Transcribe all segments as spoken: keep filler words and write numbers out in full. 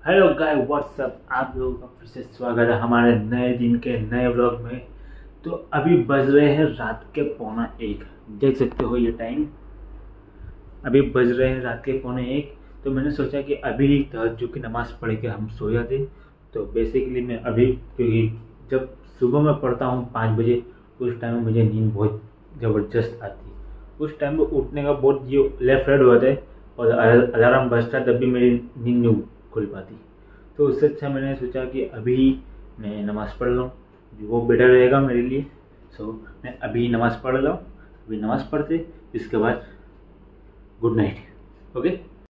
Hello guys WhatsApp, आप लोगों का फिर से स्वागत है हमारे नए दिन के नए व्लॉग में। तो अभी बज रहे हैं रात के पौना एक, देख सकते हो ये टाइम, अभी बज रहे हैं रात के पौने एक। तो मैंने सोचा कि अभी तहज्जुद की नमाज़ पढ़ के हम सो जाते। तो बेसिकली मैं अभी, क्योंकि जब सुबह में पढ़ता हूँ पाँच बजे, उस टाइम में मुझे नींद बहुत ज़बरदस्त आती है। उस टाइम में उठने का बहुत जो लेफ्ट राइट होता है और अलार्म बजता है, तब भी मेरी नींद नहीं खुल पाती। तो उससे अच्छा मैंने सोचा कि अभी मैं नमाज़ पढ़ लूँ, वो बेटर रहेगा मेरे लिए। सो मैं अभी नमाज़ पढ़ लूँ, अभी नमाज़ पढ़ते इसके बाद good night. Okay,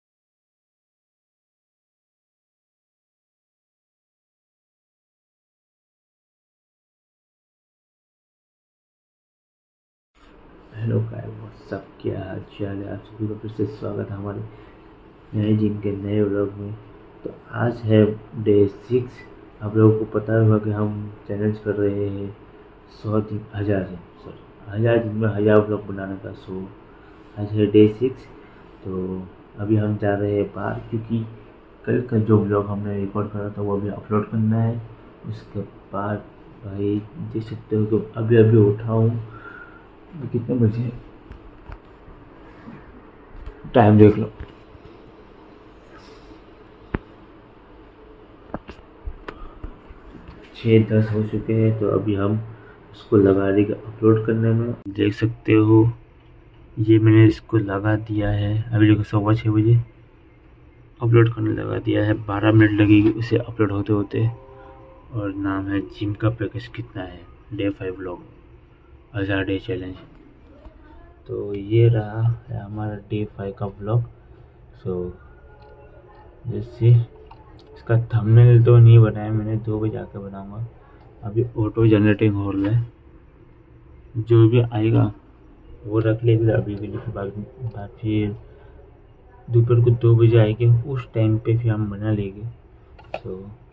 hello guys what's up, क्या हाल चाल है? आप सभी को फिर से स्वागत है हमारे नए दिन के नए व्लॉग में। तो आज है डे सिक्स। आप लोगों को पता होगा कि हम चैलेंज कर रहे हैं सौ दिन हज़ार दिन सॉरी हज़ार दिन में हज़ार व्लॉग बनाने का। सो आज है डे सिक्स। तो अभी हम जा रहे हैं बाहर, क्योंकि कल का जो व्लॉग हमने रिकॉर्ड करा था वो अभी अपलोड करना है। उसके बाद भाई देख सकते हो कि अभी अभी उठा हूँ। कितने बजे टाइम देख लो, छः दस हो चुके हैं। तो अभी हम इसको लगा देंगे अपलोड करने में। देख सकते हो ये मैंने इसको लगा दिया है। अभी देखो सवा छः बजे अपलोड करने लगा दिया है। बारह मिनट लगेगी उसे अपलोड होते होते। और नाम है जिम का पैकेज कितना है, डे फाइव व्लॉग, हज़ार डे चैलेंज। तो ये रहा है हमारा डे फाइव का व्लॉग। सो जैसे इसका थंबनेल तो नहीं बनाया मैंने, दो बजे आकर बनाऊंगा। अभी ऑटो जनरेटिंग हो रहा है, जो भी आएगा वो रख लेंगे अभी के लिए। बाद बाद फिर दोपहर को दो बजे आएंगे, उस टाइम पे फिर हम बना लेंगे। तो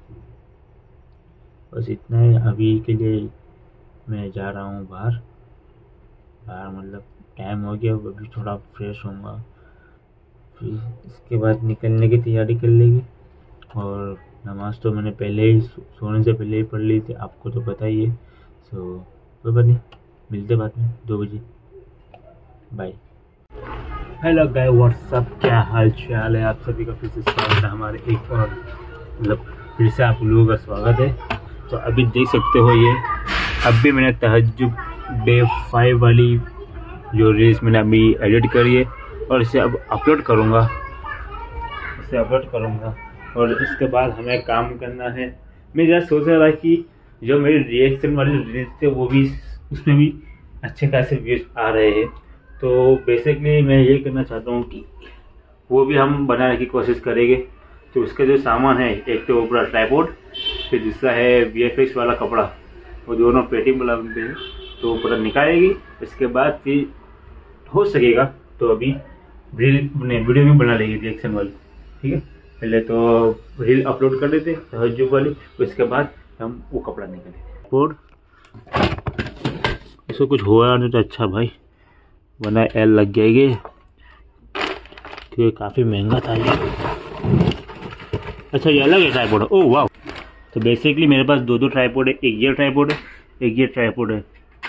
बस इतना है अभी के लिए। मैं जा रहा हूँ बाहर बाहर मतलब टाइम हो गया, अभी थोड़ा फ्रेश होऊंगा, फिर इसके बाद निकलने की तैयारी कर लेंगे। और नमाज़ तो मैंने पहले ही सोने से पहले ही पढ़ ली थी, आपको तो पता ही है। सो कोई बात नहीं, मिलते बाद में दो बजे। बाय। हेलो गाइस व्हाट्सअप, क्या हाल चाल है? आप सभी का फिर से स्वागत है हमारे एक और मतलब फिर से आप लोगों का स्वागत है। तो अभी देख सकते हो ये अभी मैंने तहज्जुद डे फाइव वाली जो रील्स मैंने अभी एडिट करी है और इसे अब अपलोड करूँगा इसे अपलोड करूँगा और इसके बाद हमें काम करना है। मैं जरा सोच रहा था कि जो मेरे रिएक्शन वाले रील्स थे वो भी उसमें भी अच्छे खासे व्यूज आ रहे हैं। तो बेसिकली मैं ये करना चाहता हूँ कि वो भी हम बनाने की कोशिश करेंगे। तो उसका जो सामान है, एक तो वो पूरा ट्राइपॉड, फिर दूसरा है वी एफ एक्स वाला कपड़ा, वो दोनों पेटिंग वाला बनते हैं। तो वो पूरा निकालेगी, इसके बाद फिर हो सकेगा तो अभी रील वीडियो भी बना लेंगे रिएक्शन वाली। ठीक है, पहले तो रील अपलोड कर देते तहज्जुद वाली, उसके बाद हम वो कपड़ा निकालेंगे। पोड इसको कुछ हुआ नहीं तो अच्छा भाई, वरना एल लग जाएगी, क्योंकि काफ़ी महंगा था ये। अच्छा ये अलग है ट्राइपॉड, ओह वाह। तो बेसिकली मेरे पास दो दो ट्राइपॉड है, एक ये ट्राइपॉड है, एक ये ट्राइपॉड है।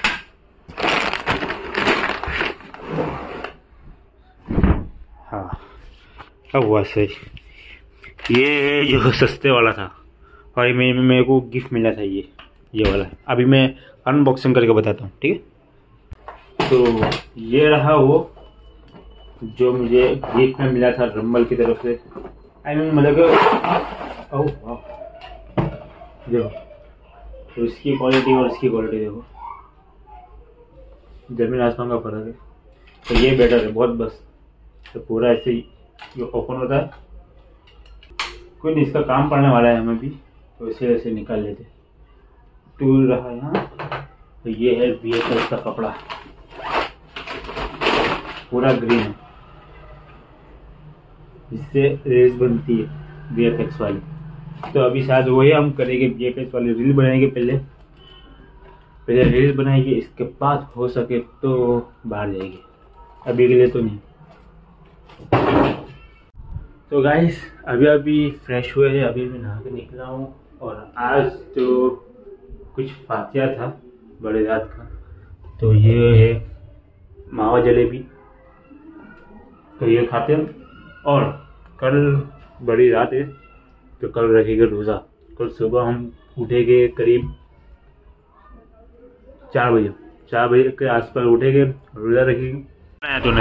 हाँ अब हुआ सही। ये जो सस्ते वाला था और ये मेरे को गिफ्ट मिला था, ये ये वाला। अभी मैं अनबॉक्सिंग करके बताता हूँ, ठीक है। तो ये रहा वो जो मुझे गिफ्ट में मिला था रंबल की तरफ से। आई मीन मतलब ओह देखो, तो इसकी क्वालिटी और इसकी क्वालिटी देखो, जमीन आसमान का फर्क है। तो ये बेटर है बहुत, बस तो पूरा ऐसे ही ओपन होता है। कोई नहीं, इसका काम पड़ने वाला है हमें भी, तो इसे ऐसे निकाल लेते। टूल रहा है यहाँ। तो ये है वी एफ एक्स का कपड़ा, पूरा ग्रीन है, जिससे रील्स बनती है वी एफ एक्स वाली। तो अभी शायद वही हम करेंगे, वी एफ एक्स वाली रील बनाएंगे। पहले पहले रील बनाएंगे, इसके बाद हो सके तो बाहर जाएंगे, अभी के लिए तो नहीं। तो गाइस अभी अभी फ्रेश हुए हैं, अभी अभी नहा के निकला हूँ। और आज तो कुछ फातिया था बड़े रात का, तो ये है मावा जलेबी, तो ये खाते हैं। और कल बड़ी रात है तो कल रखेगा रोज़ा। कल सुबह हम उठेंगे करीब चार बजे चार बजे के आसपास उठेंगे, रोज़ा रखेंगे। तूने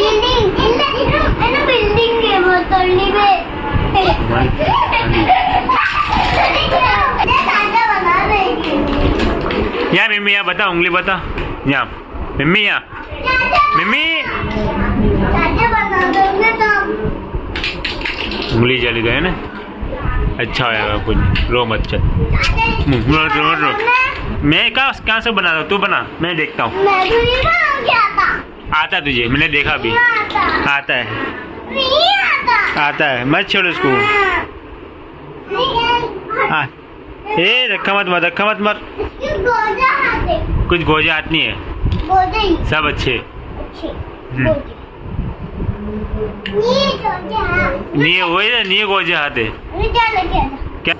यहाँ मम्मी यहाँ बता, उंगली बता यहाँ मम्मी, यहाँ मम्मी उंगली जली गए ना। अच्छा होगा कुछ, रो मत चल। रो रो मैं कहाँ कहाँ से बना रहा हूँ, तू बना, मैं देखता हूँ। आता तुझे, मैंने देखा भी आता है, आता है, मत छोड़ उसको। हाँ ए रखा मत मत रखा मत मत, कुछ गोजा हाथ नहीं है, सब अच्छे। नहीं वही ना, नहीं गोजे हाथ है क्या?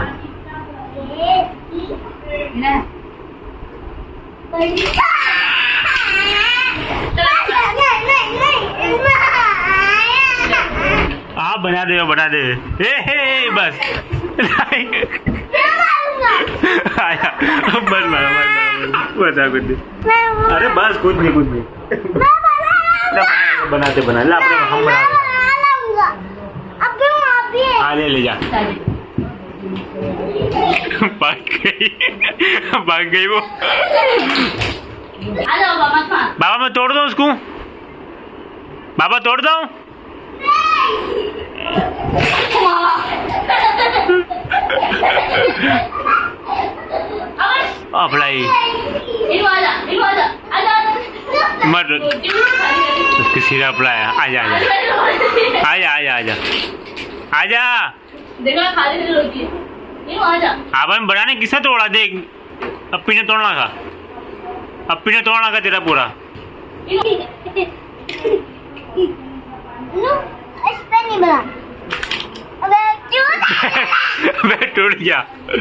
आप बना दे बना दे ए, हे, हे, बस आया बस मारा बता कुछ नहीं। अरे बस कुछ नहीं कुछ नहीं बनाते बना ला अपने हम बना आ ले ले जा। भाग गई भाग गई वो। बाबा मैं तोड़ दूं उसको, बाबा तोड़ दो। अप्लाई मत उसके सिरा अप्लाई। आजा आजा आजा आजा आजा आजा आपन बनाने किसा तोड़ा देख, अपी ने तोड़ना था, अपी ने तोड़ना का तेरा पूरा। नहीं बना मैं टूट गया।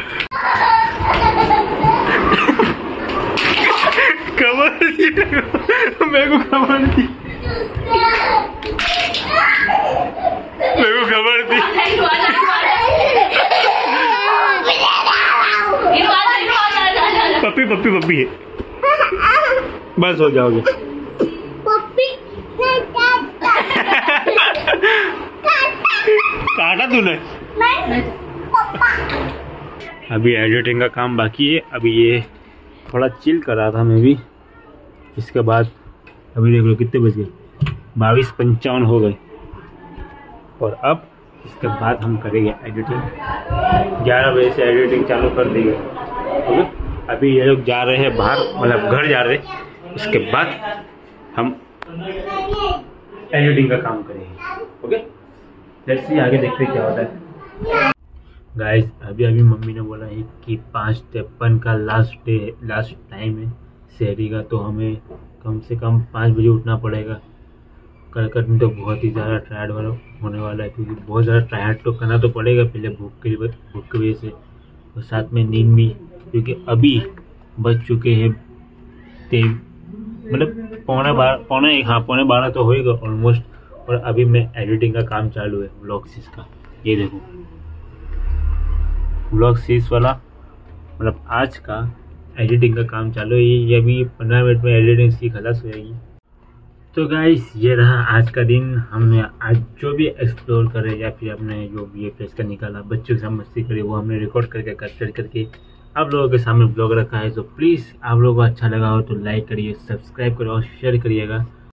खबर थी मेरे को, खबर थी मेरे को खबर थी। पप्पी पप्पी पप्पी है, बस हो जाओगे। काटा तूने? अभी एडिटिंग का काम बाकी है, अभी ये थोड़ा चिल कर रहा था मैं भी। इसके बाद अभी देख लो कितने बज गए, बाईस पंचावन हो गए। और अब इसके बाद हम करेंगे एडिटिंग, ग्यारह बजे से एडिटिंग चालू कर देंगे। ओके अभी ये लोग जा रहे हैं बाहर, मतलब घर जा रहे हैं, इसके बाद हम एडिटिंग का काम करेंगे। ओके लेट्स सी आगे देखते क्या होता है। गाइस अभी अभी मम्मी ने बोला है कि पाँच तिरपन का लास्ट डे लास्ट टाइम है शहरी का, तो हमें कम से कम पाँच बजे उठना पड़ेगा। करकट में तो बहुत ही ज़्यादा टायर्ड वाला होने वाला है, क्योंकि बहुत ज़्यादा टायर्ड तो करना तो पड़ेगा पहले भूख के लिए, भूख की वजह से, और साथ में नींद भी, क्योंकि अभी बज चुके हैं ते मतलब पौने बारह पौने हाँ पौने बारह तो होएगा ऑलमोस्ट। और अभी मैं एडिटिंग का काम चालू है व्लॉग सीरीज का, ये देखो व्लॉग सीरीज वाला, मतलब आज का एडिटिंग का काम चालू है। ये अभी पंद्रह मिनट में एडिटिंग की खलास हो जाएगी। तो गाइस ये रहा आज का दिन। हमने आज जो भी एक्सप्लोर करे या फिर अपने जो भी प्लेस का निकाला, बच्चों के साथ मस्ती करी, वो हमने रिकॉर्ड करके कैप्चर करके आप लोगों के सामने ब्लॉग रखा है। तो प्लीज़ आप लोगों को अच्छा लगा हो तो लाइक करिए, सब्सक्राइब करिए और शेयर करिएगा।